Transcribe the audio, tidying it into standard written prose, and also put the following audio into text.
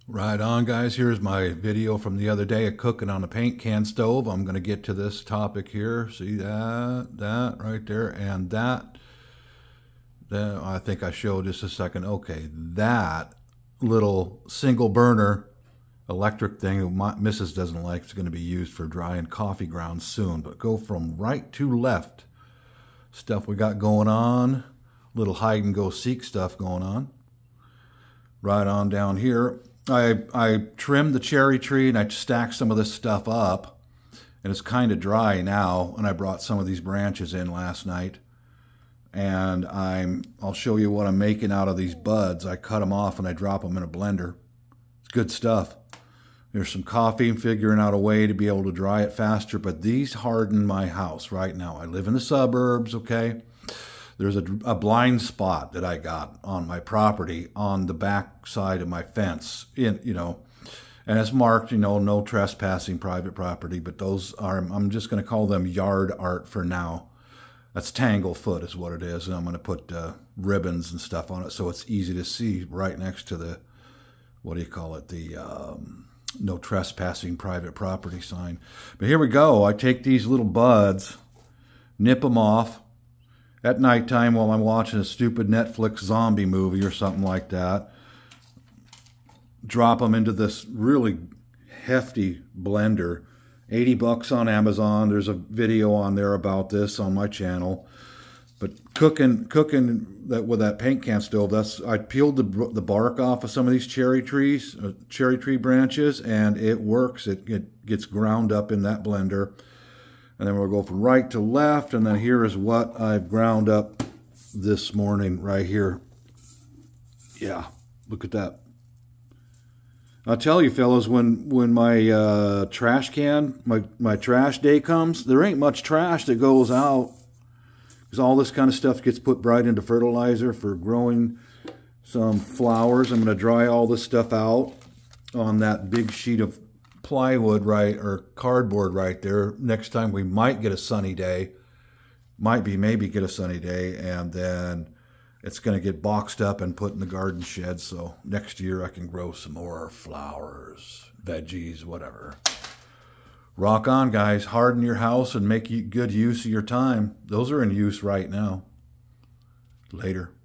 Right on, guys. Here's my video from the other day of cooking on a paint can stove. I'm going to get to this topic here. See that right there, and that. I think I showed just a second. Okay, that little single burner electric thing my missus doesn't like is going to be used for drying coffee grounds soon. But go from right to left. Stuff we got going on. Little hide and go seek stuff going on. Right on down here. I trimmed the cherry tree and I stacked some of this stuff up, and it's kind of dry now, and I brought some of these branches in last night, and I'll show you what I'm making out of these buds. I cut them off and I drop them in a blender. It's good stuff. There's some coffee and figuring out a way to be able to dry it faster, but these harden my house right now. I live in the suburbs, okay? There's a blind spot that I got on my property on the back side of my fence, and it's marked, no trespassing private property, but those are, I'm just going to call them yard art for now. That's tanglefoot is what it is, and I'm going to put ribbons and stuff on it so it's easy to see right next to the, what do you call it, the no trespassing private property sign. But here we go. I take these little buds, nip them off, at nighttime while I'm watching a stupid Netflix zombie movie or something like that. Drop them into this really hefty blender. 80 bucks on Amazon. There's a video on there about this on my channel. But cooking that with that paint can stove, I peeled the bark off of some of these cherry tree branches, and it works. It gets ground up in that blender. And then we'll go from right to left, and then here is what I've ground up this morning right here. Yeah, look at that. I'll tell you, fellas, when my trash can, my trash day comes, there ain't much trash that goes out, because all this kind of stuff gets put right into fertilizer for growing some flowers. I'm going to dry all this stuff out on that big sheet of plywood or cardboard right there. Next time we might get a sunny day, maybe get a sunny day, and then it's going to get boxed up and put in the garden shed, so next year I can grow some more flowers, veggies, whatever. Rock on, guys. Harden your house and make good use of your time. Those are in use right now. Later.